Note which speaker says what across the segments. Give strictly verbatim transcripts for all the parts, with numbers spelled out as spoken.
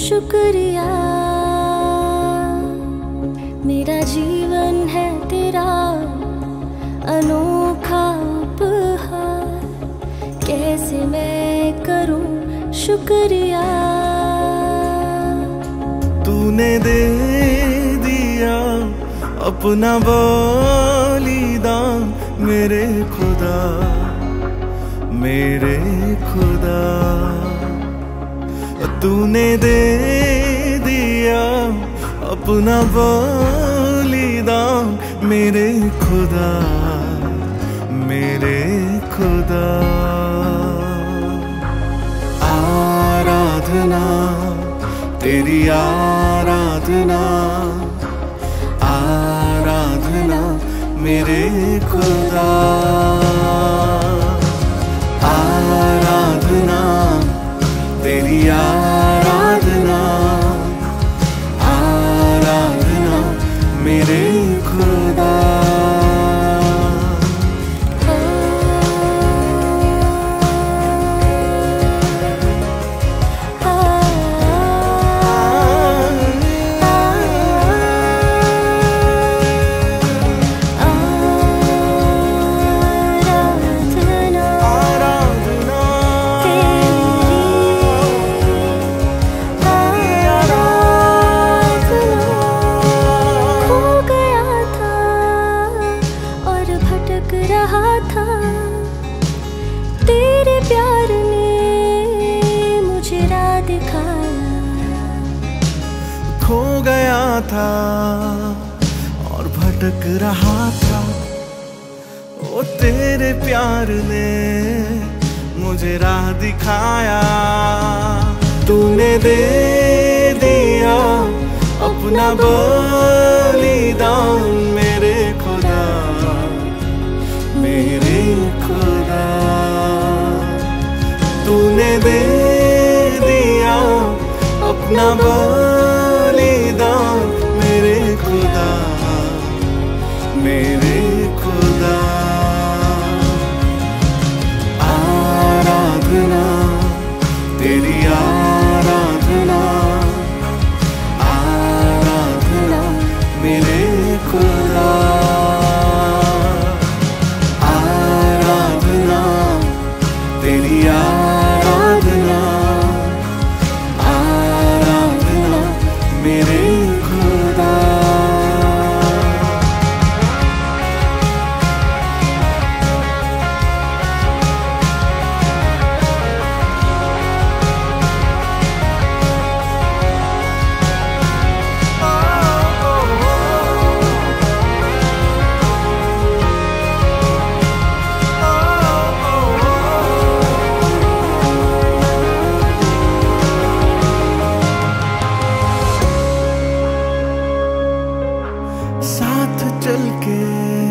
Speaker 1: शुक्रिया। मेरा जीवन है तेरा अनोखा उपहार, कैसे मैं करूं शुक्रिया।
Speaker 2: तूने दे दिया अपना बलिदान मेरे खुदा, मेरे खुदा। तूने दे दिया अपना बलिदान मेरे खुदा, मेरे खुदा। आराधना तेरी आराधना, आराधना मेरे खुदा। आराधना तेरी आराधना, आराधना मेरे खुदा।
Speaker 1: रहा था तेरे प्यार ने मुझे राह दिखाया।
Speaker 2: खो गया था और भटक रहा था, ओ तेरे प्यार ने मुझे राह दिखाया। तूने दे दिया अपना बलिदान मेरे खुदा, मेरे खुदा। तूने दे दिया अपना बलिदान मेरे खुदा, मेरे खुदा। आराधना तेरी आराधना, आराधना मेरे खुदा। तेरी आराधना, आराधना मेरे खुदा। साथ चल के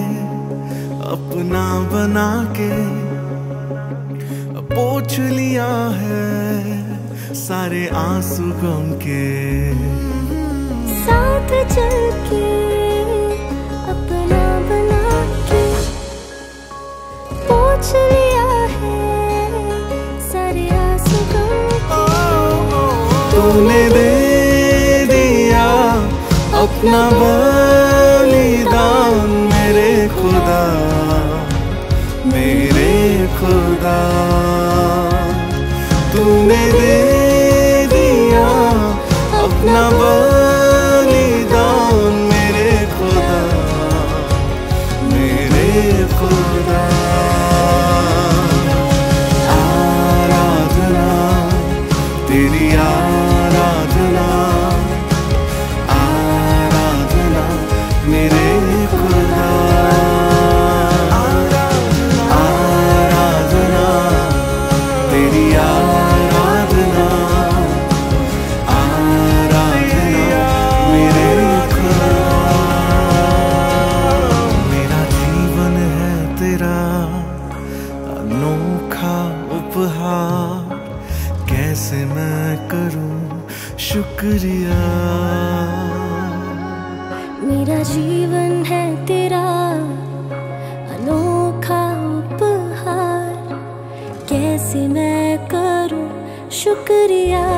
Speaker 2: अपना बना के पोंछ लिया है सारे आंसू गम के।
Speaker 1: साथ चल के अपना बना के पोंछ लिया है सारे आंसू गम के।
Speaker 2: तूने दे दिया अपना बलिदान मेरे खुदा, मेरे खुदा। तूने दे दिया अपना बलिदान मेरे खुदा, मेरे खुदा। आराधना तेरी आराधना, मेरे खुदा। आराधना तेरी आराधना, आराधना मेरे खुदा। मेरा जीवन है तेरा अनोखा उपहार, कैसे मैं करूं शुक्रिया।
Speaker 1: मेरा जीवन है तेरा अनोखा उपहार, कैसे मैं करूं शुक्रिया।